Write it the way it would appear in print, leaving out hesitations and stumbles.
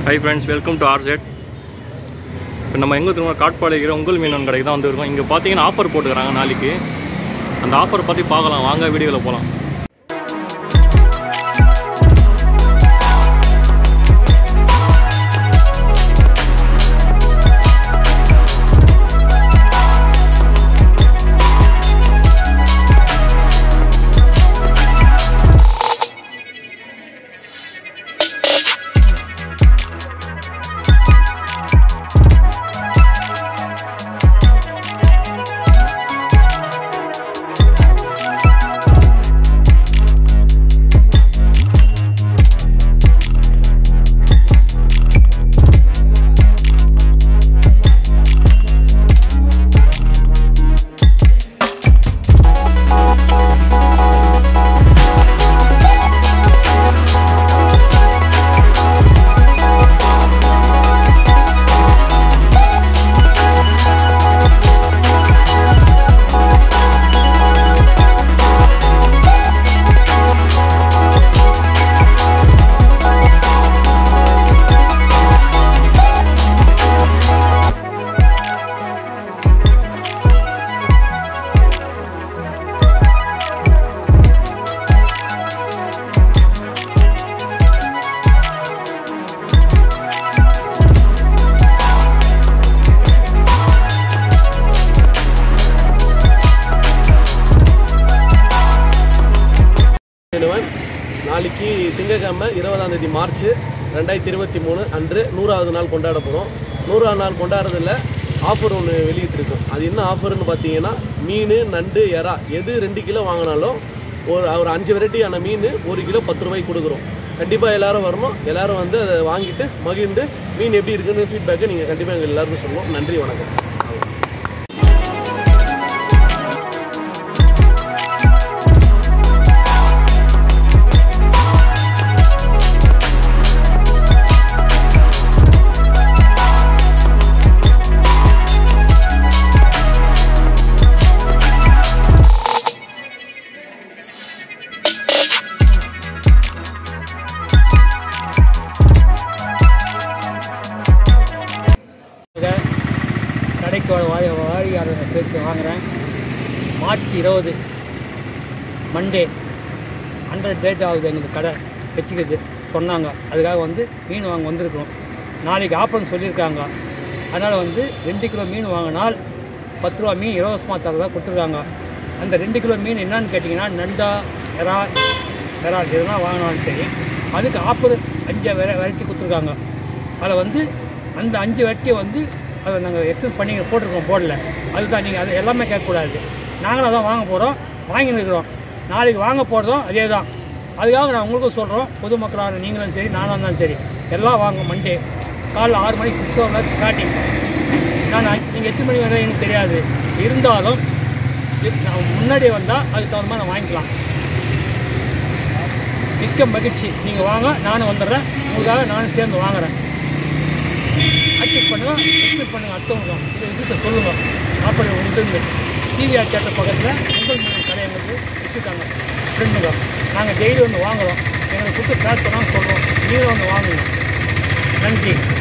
Hi friends, welcome to RZ. இப்போ நம்ம எங்கே திரும்ப காட்பாடி இருக்கிற உங்கள் மீனவன் கடைக்கு தான் வந்துருக்கோம். இங்கே பார்த்தீங்கன்னா ஆஃபர் போட்டுக்கிறாங்க நாளைக்கு. அந்த ஆஃபர் பற்றி பார்க்கலாம், வாங்க வீடியோவில் போகலாம். நாளைக்கு திங்கட்கிழமை 20ஆம் மார்ச் 2023 அன்று 100வது நாள் கொண்டாட போகிறோம். 100ஆம் நாள் கொண்டாடுறதில் ஆஃபர் ஒன்று வெளியிட்டிருக்கோம். அது என்ன ஆஃபர்னு பார்த்தீங்கன்னா, மீன், நண்டு, எறா எது 2 கிலோ வாங்கினாலும் ஒரு 5 வெரைட்டியான மீன் 1 கிலோ 10 ரூபாய்க்கு கொடுக்குறோம். கண்டிப்பாக எல்லோரும் வரணும். எல்லோரும் வந்து அதை வாங்கிட்டு மகிழ்ந்து மீன் எப்படி இருக்குன்னு ஃபீட்பேக்கை நீங்கள் கண்டிப்பாக எங்கள் எல்லாருக்கும் சொல்லணும். நன்றி, வணக்கம். கடைக்கு வாடிக்கையாளர் பேசி வாங்குகிறேன். மார்ச் 20 மண்டே 100 டேட் ஆகுது எங்களுக்கு கடை வச்சுக்கிறது சொன்னாங்க. அதுக்காக வந்து மீன் வாங்க வந்திருக்கிறோம். நாளைக்கு ஆஃபர்னு சொல்லியிருக்காங்க. அதனால் வந்து 2 கிலோ மீன் வாங்கினால் 10 ரூபா மீன் இலவசமாக தரதாக கொடுத்துருக்காங்க. அந்த 2 கிலோ மீன் என்னன்னு கேட்டிங்கன்னா, நண்டா, இறால் இதெல்லாம் வாங்கினாலும் சரி, அதுக்கு ஆஃபர் 5 வெரைட்டி கொடுத்துருக்காங்க. அதில் வந்து அந்த 5 வெரைட்டியை வந்து அதை நாங்கள் எக்ஸ்பிளைன் பண்ணி போட்டிருக்கோம் போர்டில். அதுதான் நீங்கள் அது எல்லாமே கேட்கக்கூடாது. நாங்களும் அதான் வாங்க போகிறோம், வாங்கின்னு இருக்கிறோம். நாளைக்கு வாங்க போகிறதும் அதே தான். அதுக்காக நான் உங்களுக்கும் சொல்கிறோம், பொதுமக்களாக நீங்களும் சரி, நானாக இருந்தாலும் சரி, எல்லாம் வாங்க. மண்டே காலைல 6 மணிக்கு 6 o'clock ஸ்டார்டிங். நீங்கள் எத்தனை மணி வரை எனக்கு தெரியாது, இருந்தாலும் நான் முன்னாடியே வந்தால் அதுக்கு தகுந்த மாதிரி நான் வாங்கிக்கலாம். மிக்க மகிழ்ச்சி. நீங்கள் வாங்க, நானும் வந்துடுறேன். உங்களுக்காக நானும் சேர்ந்து வாங்குகிறேன். ஆக்டிவ் பண்ணுங்கள், எக்ஸ்பிளைன் பண்ணுங்கள், அடுத்தவங்க இந்த விஷயத்தை சொல்லுங்கள். அப்படி உண்டு டிவிஆர் தேட்டர் பக்கத்தில் உங்கள் மீன் கடை எங்களுக்கு வச்சுருக்காங்க ஃப்ரெண்டுங்க. நாங்கள் டெய்லி வந்து வாங்குகிறோம். எங்களுக்கு கொடுத்து பேர் பண்ணாமல் சொல்கிறோம். நீங்களும் வந்து வாங்குங்க. நன்றி.